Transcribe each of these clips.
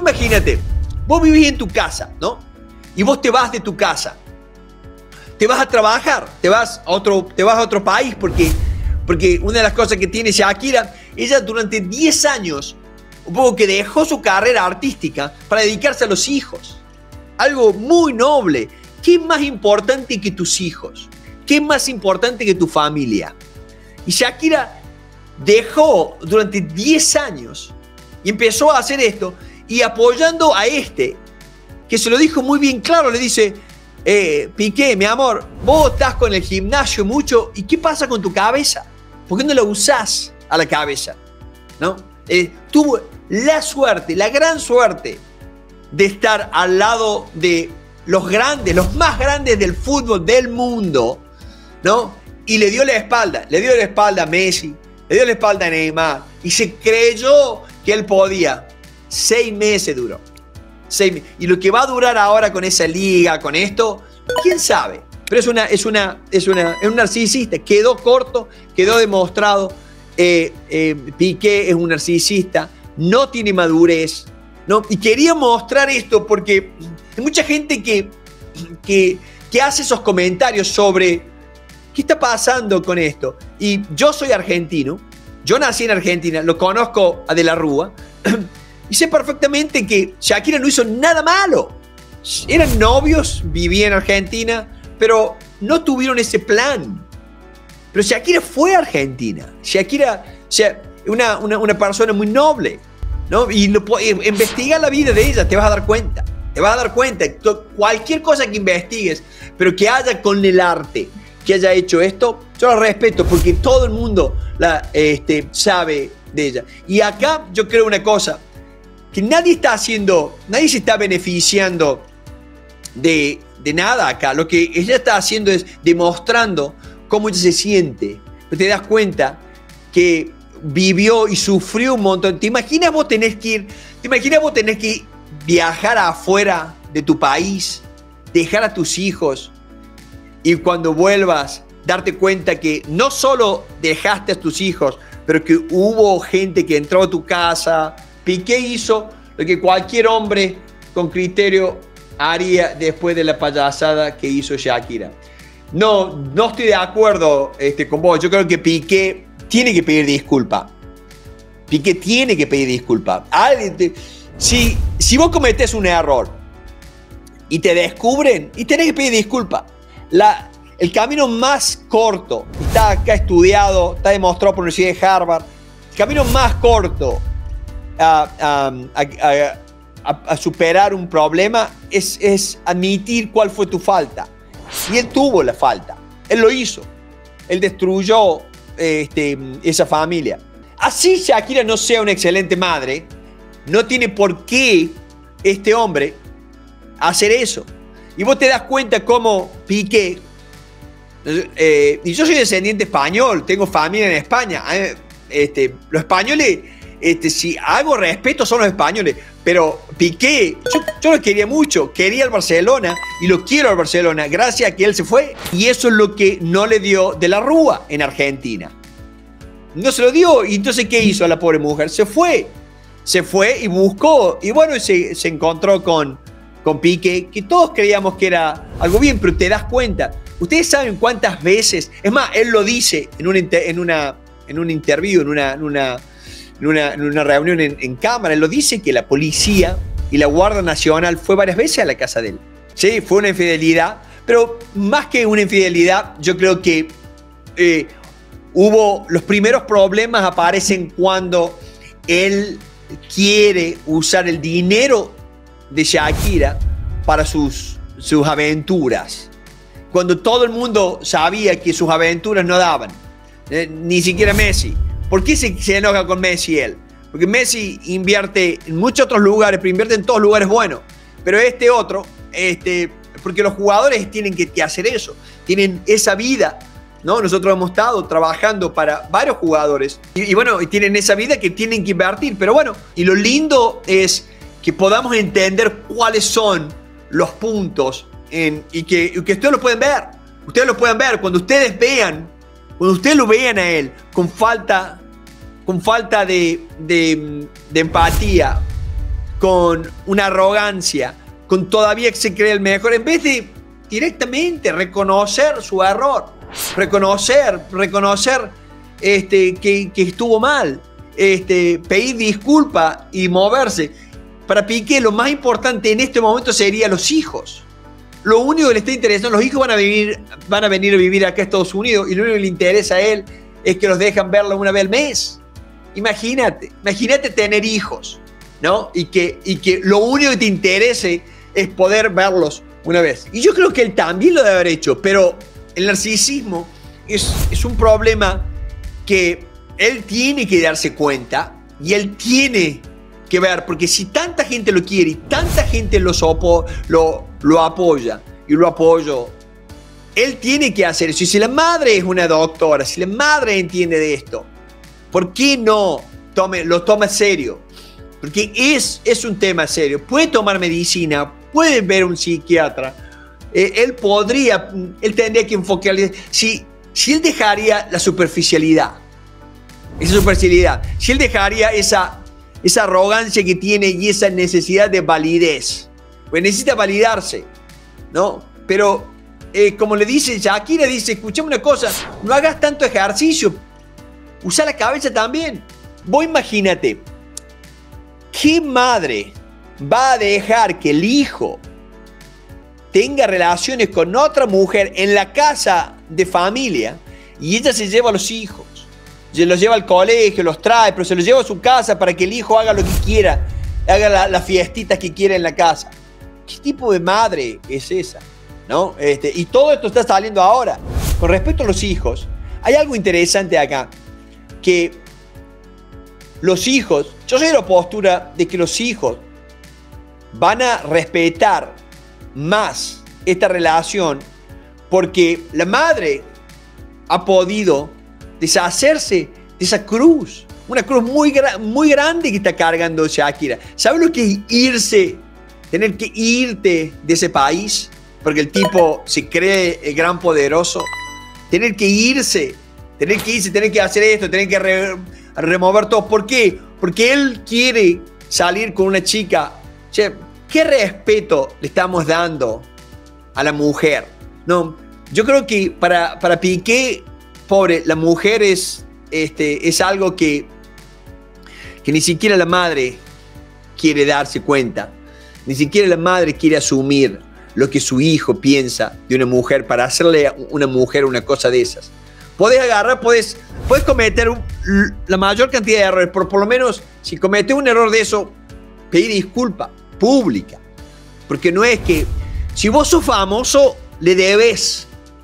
imagínate, vos vivís en tu casa, ¿no? Y vos te vas de tu casa. Te vas a trabajar, te vas a otro país porque una de las cosas que tiene Shakira, ella durante 10 años, un poco que dejó su carrera artística para dedicarse a los hijos. Algo muy noble. ¿Qué es más importante que tus hijos? ¿Qué es más importante que tu familia? Y Shakira dejó durante 10 años y empezó a hacer esto y apoyando a que se lo dijo muy bien claro, le dice, Piqué, mi amor, vos estás con el gimnasio mucho, ¿y qué pasa con tu cabeza? ¿Por qué no la usás a la cabeza? ¿No? Tuvo la suerte, la gran suerte de estar al lado de los grandes, los más grandes del fútbol del mundo, ¿no? Y le dio la espalda a Messi, le dio la espalda a Neymar, y se creyó que él podía. 6 meses duró. 6 meses. Y lo que va a durar ahora con esa liga, con esto, quién sabe. Pero es un narcisista. Quedó corto, quedó demostrado. Piqué es un narcisista, no tiene madurez, ¿no? Y quería mostrar esto porque hay mucha gente que hace esos comentarios sobre qué está pasando con esto. Y yo soy argentino, yo nací en Argentina, lo conozco a De la Rúa, y sé perfectamente que Shakira no hizo nada malo. Eran novios, vivían en Argentina, pero no tuvieron ese plan. Pero Shakira fue a Argentina. Shakira, una persona muy noble, ¿no? Y investiga la vida de ella, te vas a dar cuenta. Te vas a dar cuenta. Cualquier cosa que investigues, pero que haya con el arte, que haya hecho esto, yo la respeto porque todo el mundo sabe de ella. Y acá yo creo una cosa, que nadie se está beneficiando de nada acá. Lo que ella está haciendo es demostrando cómo ella se siente. Te das cuenta que vivió y sufrió un montón. ¿Te imaginas vos tenés que viajar afuera de tu país, dejar a tus hijos y cuando vuelvas darte cuenta que no solo dejaste a tus hijos, pero que hubo gente que entró a tu casa? Piqué hizo lo que cualquier hombre con criterio haría después de la payasada que hizo Shakira. No estoy de acuerdo con vos. Yo creo que Piqué tiene que pedir disculpa. Piqué tiene que pedir disculpa. Si vos cometés un error y te descubren, y tenés que pedir disculpa. El camino más corto, está acá estudiado, está demostrado por la Universidad de Harvard, el camino más corto a superar un problema es admitir cuál fue tu falta. Y él tuvo la falta, él lo hizo, él destruyó esa familia. Así Shakira no sea una excelente madre, no tiene por qué este hombre hacer eso. Y vos te das cuenta cómo Piqué, y yo soy descendiente español, tengo familia en España, los españoles, si hago respeto son los españoles, pero Piqué, yo lo quería mucho, quería al Barcelona y lo quiero al Barcelona, gracias a que él se fue. Y eso es lo que no le dio De la Rúa en Argentina. No se lo dio, y entonces ¿qué hizo a la pobre mujer? Se fue y buscó, y bueno, se encontró con Piqué, que todos creíamos que era algo bien, pero te das cuenta. Ustedes saben cuántas veces, es más, él lo dice en un interview, en una reunión en cámara, él lo dice que la policía y la Guardia Nacional fue varias veces a la casa de él. Sí, fue una infidelidad, pero más que una infidelidad, yo creo que los primeros problemas aparecen cuando él quiere usar el dinero de Shakira para sus aventuras. Cuando todo el mundo sabía que sus aventuras no daban. Ni siquiera Messi. ¿Por qué se enoja con Messi él? Porque Messi invierte en muchos otros lugares, pero invierte en todos lugares buenos. Pero porque los jugadores tienen que hacer eso. Tienen esa vida, ¿no? Nosotros hemos estado trabajando para varios jugadores. Y bueno, tienen esa vida que tienen que invertir. Pero bueno, y lo lindo es que podamos entender cuáles son los puntos y que ustedes lo pueden ver. Ustedes lo pueden ver cuando ustedes lo vean a él con falta de empatía, con una arrogancia, con todavía que se cree el mejor, en vez de directamente reconocer su error, reconocer que estuvo mal, pedir disculpas y moverse. Para Piqué lo más importante en este momento sería los hijos. Lo único que le está interesando, los hijos van a venir a vivir acá a Estados Unidos y lo único que le interesa a él es que los dejan verlo una vez al mes. Imagínate tener hijos, ¿no? Y que lo único que te interese es poder verlos una vez. Y yo creo que él también lo debe haber hecho, pero el narcisismo es un problema que él tiene que darse cuenta y él tiene que ver, porque si tanta gente lo quiere y tanta gente lo apoya y lo apoyó, él tiene que hacer eso. Y si la madre es una doctora, si la madre entiende de esto, ¿por qué no lo toma serio? Porque es un tema serio. Puede tomar medicina, puede ver un psiquiatra. Él tendría que enfocar. Si él dejaría la superficialidad, si él dejaría esa arrogancia que tiene y esa necesidad de validez, pues necesita validarse, ¿no? Pero como le dice Shakira, dice, escuchame una cosa, no hagas tanto ejercicio, usa la cabeza también. Vos imagínate, ¿qué madre va a dejar que el hijo tenga relaciones con otra mujer en la casa de familia y ella se lleva a los hijos? Se los lleva al colegio, los trae, pero se los lleva a su casa para que el hijo haga lo que quiera, haga las fiestitas que quiera en la casa. ¿Qué tipo de madre es esa? ¿No? Y todo esto está saliendo ahora. Con respecto a los hijos, hay algo interesante acá, que los hijos, yo soy de la postura de que los hijos van a respetar más esta relación porque la madre ha podido deshacerse de esa cruz, una cruz muy grande que está cargando Shakira. ¿Sabes lo que es tener que irte de ese país? Porque el tipo se cree el gran poderoso. Tener que irse, tener que hacer esto, tener que remover todo. ¿Por qué? Porque él quiere salir con una chica. Che, ¿qué respeto le estamos dando a la mujer? No, yo creo que para Piqué, pobre, la mujer es algo que ni siquiera la madre quiere darse cuenta. Ni siquiera la madre quiere asumir lo que su hijo piensa de una mujer para hacerle a una mujer una cosa de esas. Puedes agarrar, puedes cometer la mayor cantidad de errores, pero por lo menos si cometes un error de eso, pedir disculpa pública. Porque no es que si vos sos famoso, le debes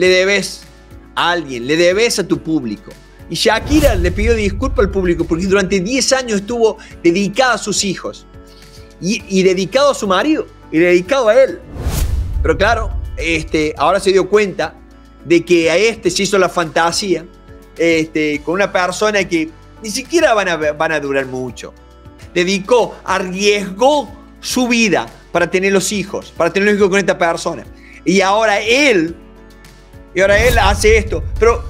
a alguien, le debes a tu público. Y Shakira le pidió disculpas al público porque durante 10 años estuvo dedicada a sus hijos y dedicado a su marido y dedicado a él. Pero claro, ahora se dio cuenta de que a se hizo la fantasía con una persona que ni siquiera van a durar mucho. Arriesgó su vida para tener los hijos con esta persona. Y ahora él hace esto. Pero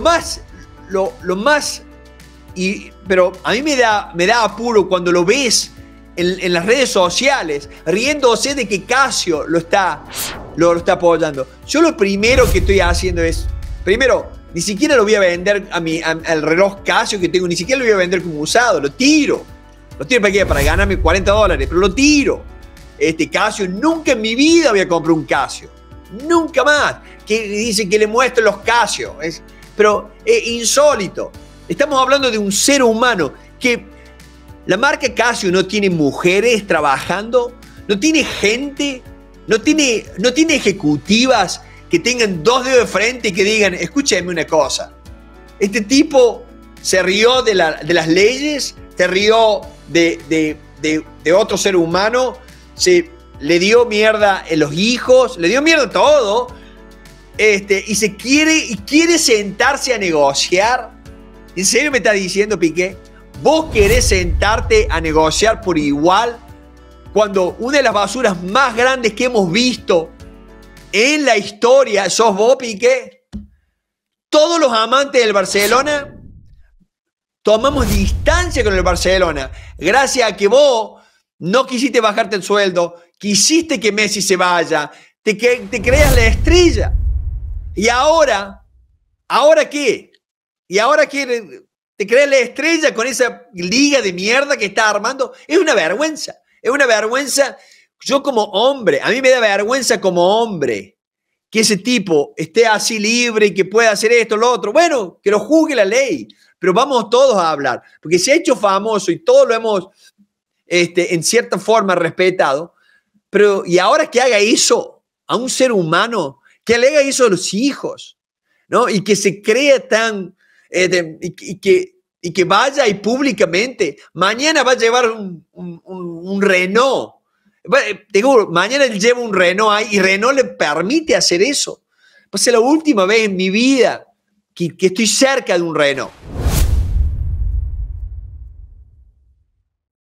pero a mí me da apuro cuando lo ves en las redes sociales, riéndose de que Casio lo está apoyando. Yo lo primero que estoy haciendo es, ni siquiera lo voy a vender al reloj Casio que tengo, ni siquiera lo voy a vender como usado, lo tiro para ganarme $40, pero lo tiro. Casio, nunca en mi vida voy a comprar un Casio, nunca más, que dicen que le muestro los Casio, pero es insólito. Estamos hablando de un ser humano que la marca Casio no tiene mujeres trabajando, no tiene gente, no tiene ejecutivas que tengan 2 dedos de frente y que digan, escúchame una cosa, este tipo se rió de las leyes, se rió de otro ser humano, le dio mierda a los hijos, le dio mierda a todo, y quiere sentarse a negociar. ¿En serio me está diciendo, Piqué? ¿Vos querés sentarte a negociar por igual cuando una de las basuras más grandes que hemos visto en la historia sos vos, Piqué? Todos los amantes del Barcelona tomamos distancia con el Barcelona gracias a que vos no quisiste bajarte el sueldo, quisiste que Messi se vaya, te creas la estrella. Y ahora qué? ¿Y ahora qué? ¿Te crees la estrella con esa liga de mierda que está armando? Es una vergüenza. Es una vergüenza. Yo como hombre, a mí me da vergüenza como hombre que ese tipo esté así libre y que pueda hacer esto, lo otro. Bueno, que lo juzgue la ley, pero vamos todos a hablar. Porque se ha hecho famoso y todos lo hemos, en cierta forma, respetado. Pero, y ahora que haga eso a un ser humano, que le haga eso a los hijos, ¿no? Y que se crea tan... y que vaya y públicamente, mañana va a llevar un Renault. Te juro, mañana él lleva un Renault ahí y Renault le permite hacer eso. Pues es la última vez en mi vida que estoy cerca de un Renault.